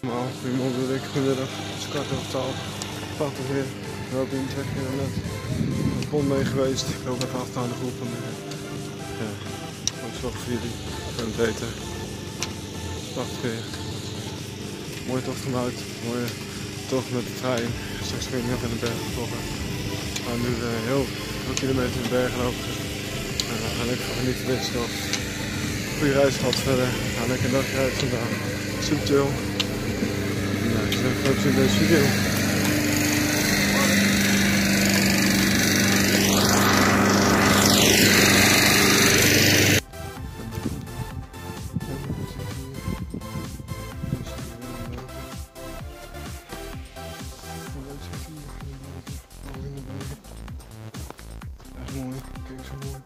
Normaal, goedemorgen wil ik vanmiddag. Het is 11:15. Prachtig weer. We lopen in het weg hier net. Ik ben mee geweest. Ik loop even achter aan de groep. Ja, ook zorg voor jullie. Ik ben het beter. Prachtig weer. Mooie tocht gemaakt. Mooie tocht met de trein. Straks ben ik nog in de bergen getrokken. We gaan nu heel veel kilometer in de bergen lopen. En we gaan lekker genieten van deze tocht. Goede reis gehad verder. We gaan lekker een dagje uit vandaag. Super chill. Nou, ik zeg ook in deze video. Echt mooi, kijk zo mooi.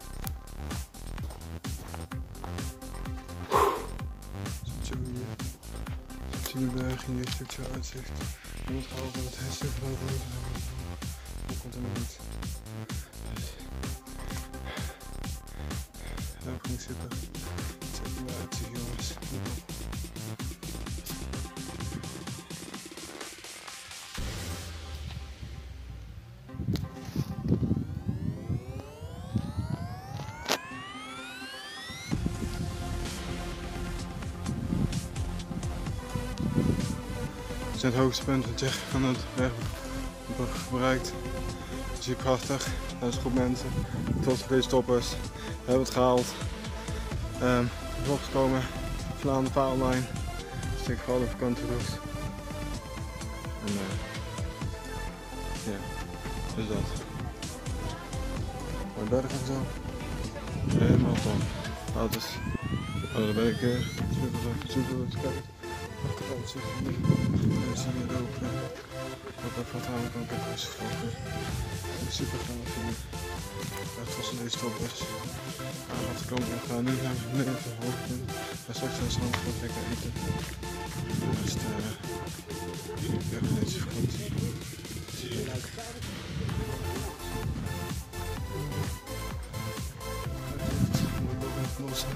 Zo hier. Zie je berg hier, een stukje uitzicht. Je moet gaan over het hesje gelopen. Dat komt er nog niet. Dus. Daar ging zitten. Check hoe het uitzicht, jongens. We zijn het hoogste punt van het berg bereikt. Het is hier prachtig. Dat is een groep mensen. Tot deze toppers. We hebben het gehaald. We zijn opgekomen vanavond de Paalmijn. Dus ik ga alle vakantieroutes. En ja, dus dat. Mooi berg en zo. Helemaal top. Nou, dus, daar ben ik super te kijken. Achtergrond zit hier. En zie je ook wat even wat houden kan ik even eens volgen. Super gaaf hier. Echt was in deze toppers. Avond gekomen. We gaan nu naar beneden van het hoogtepunt. Maar straks aan de strand gaan we lekker eten. Dus ja, deze vakantie. Het is heerlijk. Mooi boven het bossen.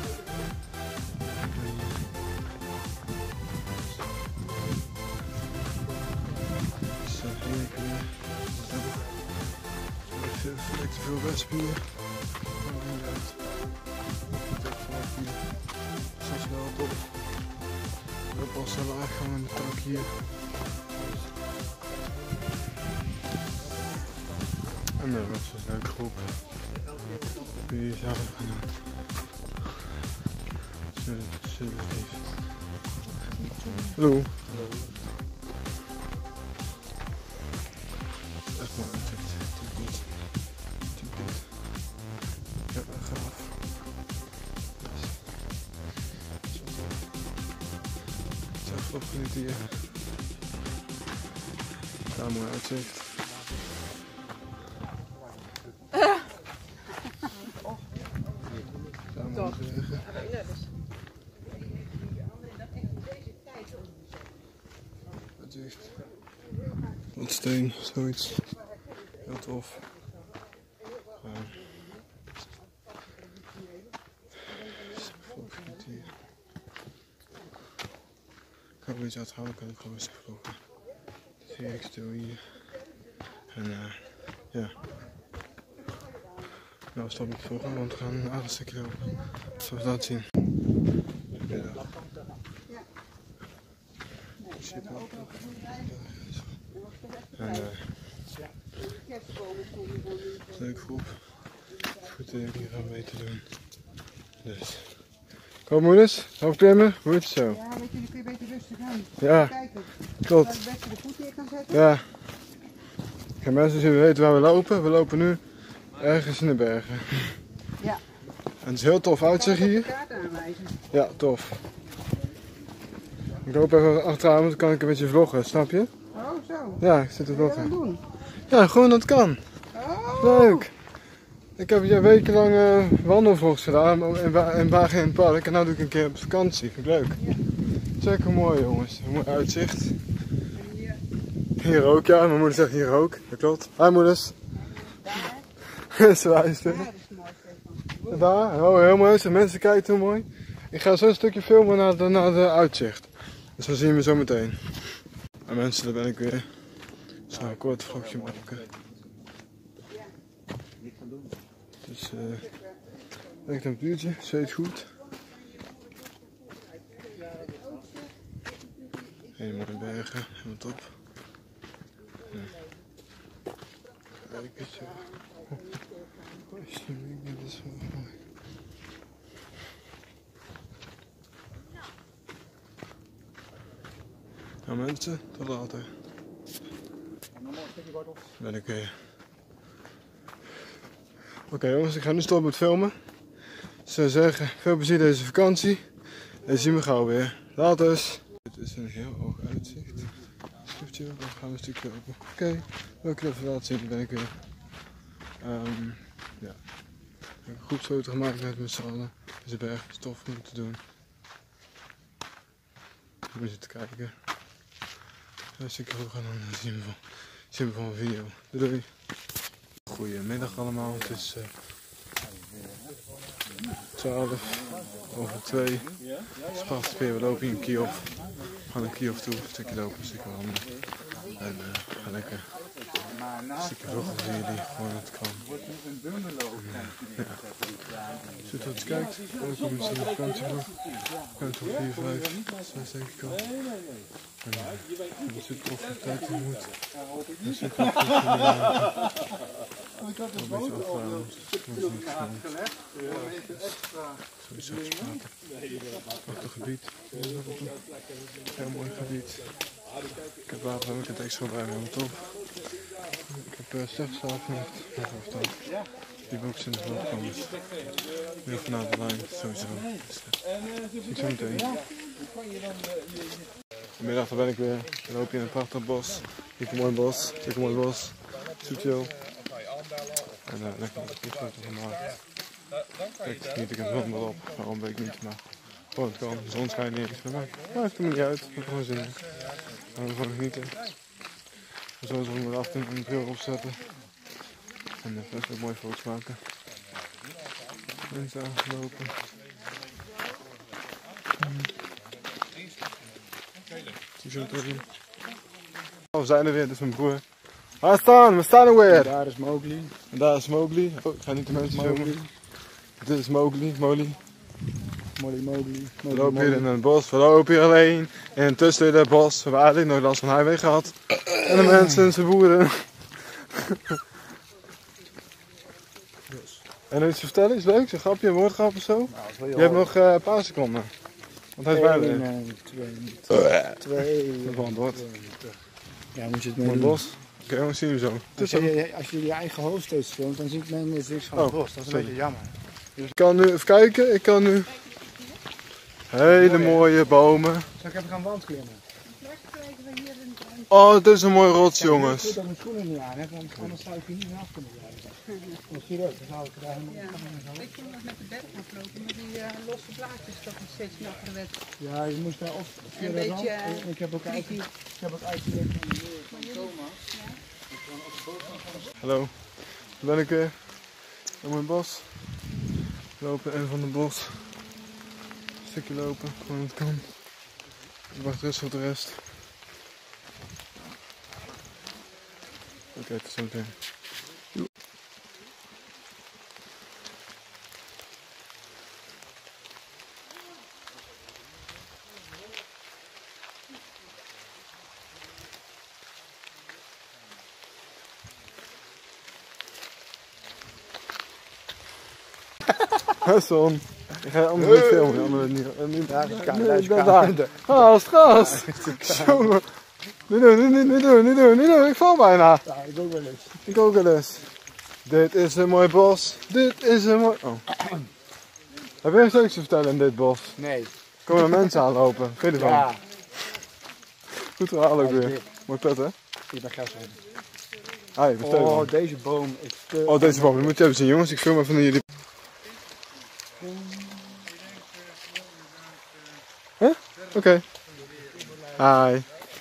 Lekker veel wespen hier. Dat is wel top. We passen laag gewoon in de tak hier. En dat was een leuke groep. Hier zelf gaan doen. Hallo. Echt mooi uitzicht. Ja, gaaf. Het is echt opgeniet hier. Ja, mooi uitzicht. Toch. Uitzicht. Wat steen, zoiets. Heel tof. Ik ga een beetje uithouden, kan ik gewoon eens vloggen. Zie ik stil hier. En ja. Nou stop ik vloggen, want we gaan een aardig stukje lopen. Zal ik laten zien. Goedemiddag. En leuke groep. Goed hier gaan mee te doen. Dus. Kom moeders, opklimmen, goed zo. Ja, weet je, dan kun je een beetje rustig aan. Ja, kijken. klopt. Waar je het beste de voet neer kan zetten. Ja. Gaan mensen zien weten waar we lopen. We lopen nu ergens in de bergen. Ja. En het is heel tof uitzicht hier. Ik kan de kaart aanwijzen. Ja, tof. Ik loop even achteraan, want dan kan ik een beetje vloggen, snap je? Oh, zo. Ja, ik zit te Wat ga je vloggen. dan doen? Ja, gewoon dat kan. Oh. Leuk. Ik heb hier wekenlang wandelvlogs gedaan in Wagen in het park en nu doe ik een keer op vakantie. Vind ik leuk. Ja. Zeker mooi jongens, een mooi uitzicht. Hier ook, ja, mijn moeder zegt hier ook, dat klopt. Hi moeders. Daar? Ze wijst er. Ja, dat is mooi, Stefan. Daar, oh heel mooi, de mensen kijken hoe mooi. Ik ga zo een stukje filmen naar de uitzicht. Dus dan zien we zo meteen. En mensen, daar ben ik weer. Ik zal een kort vlogje maken. Dus lekker temperatuurtje, zweet goed. Hele mooie bergen, helemaal top. Ja. Kijk eens. Dit is wel mooi. Nou mensen, tot later. Ben ik weer. Oké jongens, ik ga nu stoppen met filmen. Ik zou zeggen, veel plezier deze vakantie. En zien we gauw weer. Laters. Dit is een heel hoog uitzicht. Schiftje, dan gaan we een stukje lopen. Oké, wil ik het even laten zien, ben ik weer. Ja. Ik heb een groepsfoto gemaakt met z'n allen. Deze berg is tof om te doen. Ik moet zitten kijken. Een stukje hoger en dan zien we van een video. Doei doei. Goedemiddag allemaal, het is 2:12. Spatspeer, we lopen in Kiev. We gaan naar Kiev toe, een stukje lopen, een stukje wandelen. En gaan lekker een stukje vloggen voor jullie, gewoon het kan. Ja. Als je tot kijkt, dan kom je misschien op vakantievlog. Vakantie van 4, 5, 6 denk ik al. En het zit tof de tijd in moet. Het zit tof dat je een beetje afvragen. Sowieso gesproken. Prachtig gebied. Heel mooi gebied. Ik heb water, ik heb het extra bij me, top. Ik heb Stefzaal vannacht. Die box in de vlog komen. Weer vanuit de lijn, sowieso. Zie ik zo meteen. Vanmiddag ben ik weer. We lopen in een prachtig bos. Hier een mooi bos. Kijk een mooi bos. Super. En lekker een foto gemaakt. Kijk, geniet ik een zon wel op. Waarom weet ik niet, maar gewoon het kan. De zon schijnt niet eens bij mij. Maar het komt niet uit. Ik heb gewoon zin in. Gaan we gewoon genieten. We zullen zo met 18 en een bril opzetten. En best ook mooie foto's maken. Mensen aangelopen. Oh, we zijn er weer, dit is mijn broer. We staan er weer! Daar is Mowgli. En daar is Mowgli. Oh, ik ga niet de mensen filmen. Dit is Mowgli, Molly. Mowgli. We lopen hier in het bos, we lopen hier alleen. En tussen het bos, we hebben eigenlijk nooit last van highway gehad. En de mensen, zijn boeren. En iets te vertellen, is leuk? Een grapje, een woordgrap of zo? Nou, Je hebt nog een paar seconden. Want hij is bijna weer. 2. Dat antwoord. Ja, moet je het Mooi mee doen. bos. Oké, jongens, zien we zo. Als je je eigen hoofd steeds filmt, dan ziet men niks van het bos. Dat is een beetje jammer. Ik kan nu even kijken, ik kan nu hele mooie bomen. Zal ik even gaan wandklimmen? Oh, dit is een mooie rots, jongens. Ik dat mijn schoenen niet aan heb, want anders zou ik hier niet meer af kunnen blijven. Dat zie je ook, dan zou ik er helemaal niet van. Ik kon nog met de berg aflopen, maar die losse blaadjes toch nog steeds nachter werd. Ja, je moest daar of via Een de beetje, rand. Ik heb ook uitgelegd van Thomas. Hallo, daar ben ik weer. Een mooi bos. We lopen in van het bos. Een stukje lopen, gewoon het kan. Ik wacht rustig op de rest. Oké, tot zometeen. Son, ik ga je anders niet filmen. Anders niet. Daar is de Nee, daar. Gast. Jongen. Niet doen. Ik val bijna. Ja, ik ook wel eens. Ik ook wel eens. Dit is een mooi bos. Dit is een mooi... Oh. Heb jij nog iets te vertellen in dit bos? Nee. Komen er mensen aanlopen? Vind je ervan? Ja. Goed verhaal ook Hij is weer. dik. Mooi pet, hè? Ik ben Gerson. Ah, vertel je Oh, dan. deze boom. Oh, deze boom. Die moet je even zien, jongens. Ik film even naar jullie. Huh? Oké. Hi.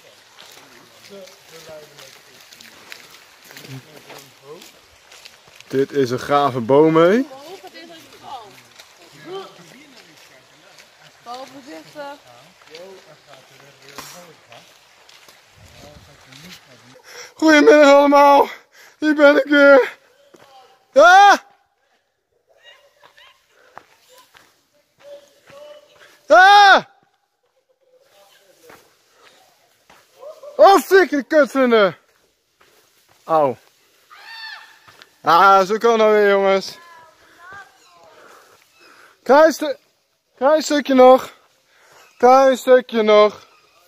Dit is een gave boom, hè? Wat is er voorzichtig. Goedemiddag allemaal, hier ben ik weer. Ja! Ja! Oh, stikke kut vinden. Auw. Ah, zo kan nou weer, jongens. Klein stukje nog. Klein stukje nog.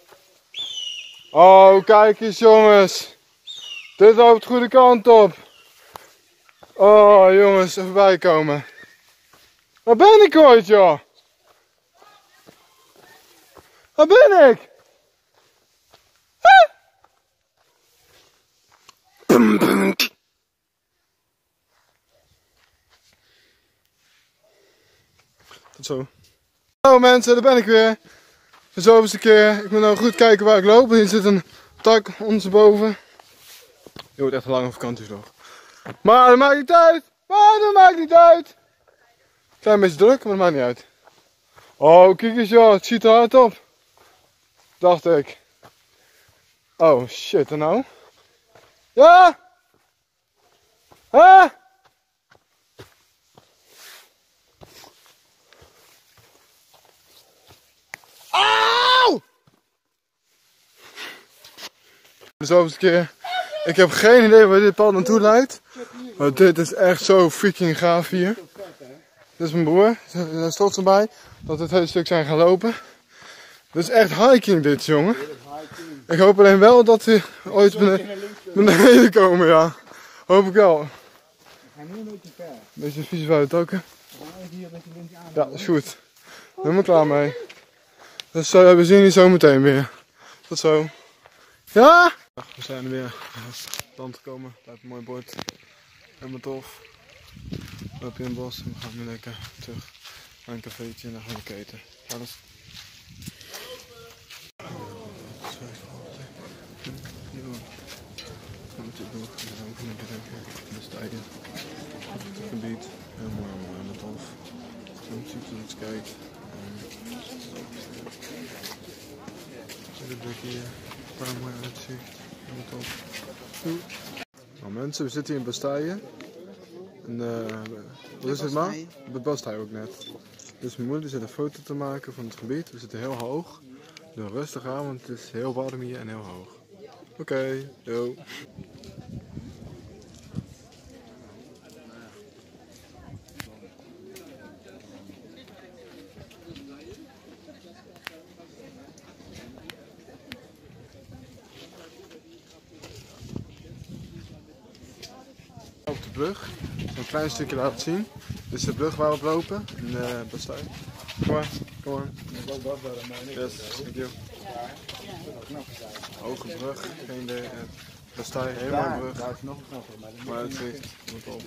Oh, kijk eens, jongens. Dit loopt de goede kant op. Oh, jongens, even bijkomen. Waar ben ik ooit, joh? Waar ben ik? Tot zo. Hallo mensen, daar ben ik weer. De zoveelste keer. Ik moet nou goed kijken waar ik loop. Hier zit een tak ondersteboven. Je wordt echt een lange vakantievlog. Maar dat maakt niet uit. Klein beetje druk, maar dat maakt niet uit. Oh, kijk eens joh, het ziet er hard op. Dacht ik. Oh shit, en nou? Ja! Hè? Auw! De zoveelste keer. Ik heb geen idee waar dit pad naartoe leidt. Maar dit is echt zo freaking gaaf hier. Dit is mijn broer. Daar is trots erbij dat we het hele stuk zijn gaan lopen. Dit is echt hiking dit, jongen. Ik hoop alleen wel dat we ooit beneden komen, ja. Hoop ik wel. We gaan nu een beetje ver. Beetje vies uit ook, hè? We gaan even hier een beetje links aan. Ja, dat is goed. Helemaal klaar mee. Dus we zien je zo meteen weer. Tot zo. Ja! We zijn er weer aan het land gekomen. Daar heb een mooi bord. Helemaal tof. We lopen in het bos en we gaan weer lekker terug naar een cafeetje en dan gaan we eten. Alles. Het gebied, heel mooi, helemaal tof. Zo ziet het eens kijkt. Dit blik hier, een paar mooi uitzicht, helemaal tof. Nou mensen, we zitten hier in Basteije. En wat is het maar? Bij Basteije ook net. Dus mijn moeder zit een foto te maken van het gebied. We zitten heel hoog. Doe rustig aan, want het is heel warm hier en heel hoog. Oké, yo. Op de brug, een klein stukje laten zien. Dit is de brug waar we op lopen in Basteije. Kom maar, kom maar. Yes, thank you. Hoge brug, geen idee. Basteije, helemaal brug. Daar is nog een knopper, maar Maar het zicht, moet op.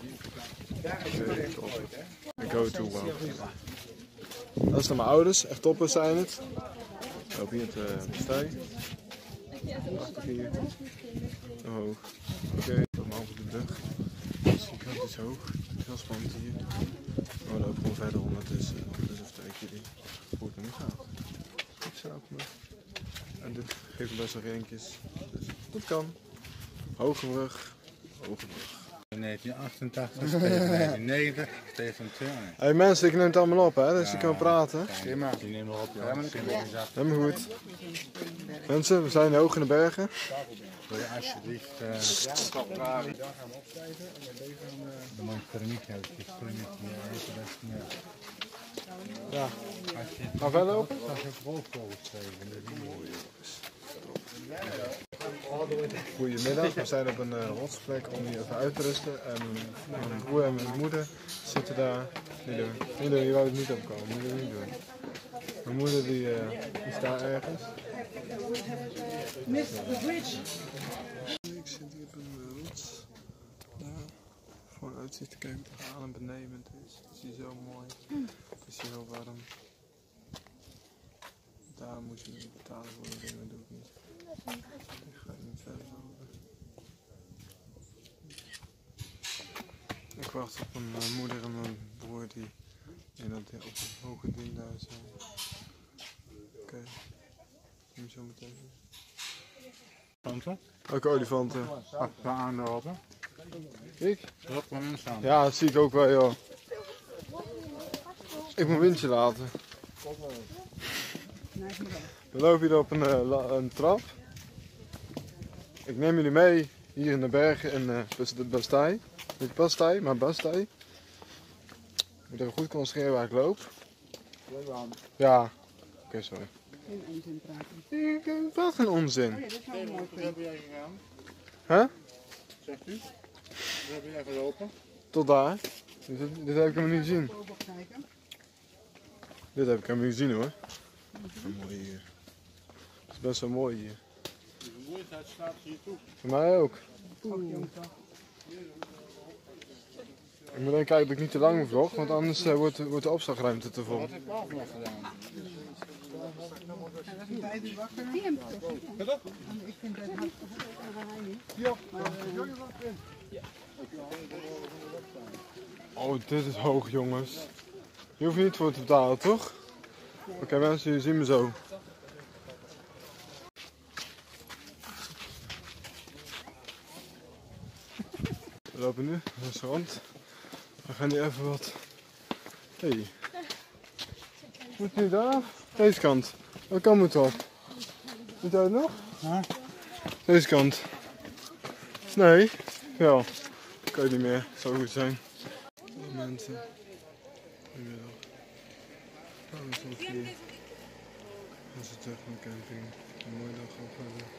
Ik go to wow. Dat zijn mijn ouders, echt toppers zijn het. We lopen hier het Basteije. Prachtig hier. Hoog. Oké, dan over de brug. Dus die kant is hoog. Het is heel spannend hier. Maar we lopen gewoon verder ondertussen. Dus even kijken hoe het nu gaat. Ik zou ook maar. En dit geeft best wel ringetjes. Dus dat kan. Hoge brug. Hoge brug. 1988, 1990, 2020. Hey mensen, ik neem het allemaal op hè, dus je kan praten. Prima. Die nemen we op, ja. Helemaal goed. Mensen, we zijn hoog in de bergen. Wil je alsjeblieft... Dan moet je keramiek hebben, het is keramiek. Ja. Gaan we verder lopen? Dat is een rolvogels geven. Goedemiddag, we zijn op een rotsplek om hier even uit te rusten. En mijn broer en mijn moeder zitten daar. Niet doen, je wou het niet opkomen, moet je niet doen. Mijn moeder die is daar ergens. Ik zit hier op een rots. Daar, voor een uitzicht te kijken wat aan en beneden is. Het is hier zo mooi. Het is hier heel warm. Daar moet je niet betalen voor, dat doe ik niet. Ik ga niet verder over. Ik wacht op mijn moeder en mijn broer die in dat op het hoge ding daar zijn. Oké. Moet je zo meteen zien. Kanten. Ook olifanten. Achter aanlopen. Ik? Er op mensen staan. Ja, dat zie ik ook wel, joh. Ik moet windje laten. We lopen hier op een trap. Ik neem jullie mee hier in de bergen in de Bastei. Niet Bastei, maar Bastei. Ik moet even goed concentreren waar ik loop. Ja. Oké, sorry. Geen onzin praten. Wat een onzin. Oh ja, dat is wel een mooi Waar punt. heb jij gegaan? Hè? Zegt u? Waar heb jij gelopen? Tot daar. Dit heb ik hem niet gezien. Boven kijken. Dit heb ik hem niet gezien hoor. Mooi hier. Het is best wel mooi hier. De vermoeidheid slaat hier toe. Voor mij ook. Oeh, jong toch. Ik moet even kijken dat ik niet te lang vlog, want anders wordt de opslagruimte te vol. Wat heb ik ook nog gedaan? Hij was om 5 uur wakker. Die heb ik toch niet. Ik vind het hard gevoel. Hij niet. Ja. Oh, dit is hoog jongens. Je hoeft niet voor te betalen, toch? Oké mensen, jullie zien me zo. We lopen nu naar het restaurant. We gaan hier even wat... Hey. Moet je daar? Deze kant. Welke kant moet op? Moet jij het nog? Huh? Deze kant. Nee. Wel. Kan je niet meer. Zou goed zijn. Mensen. Goedemiddag. We zijn hier. We zitten echt in de camping. Een mooie dag gehad hebben.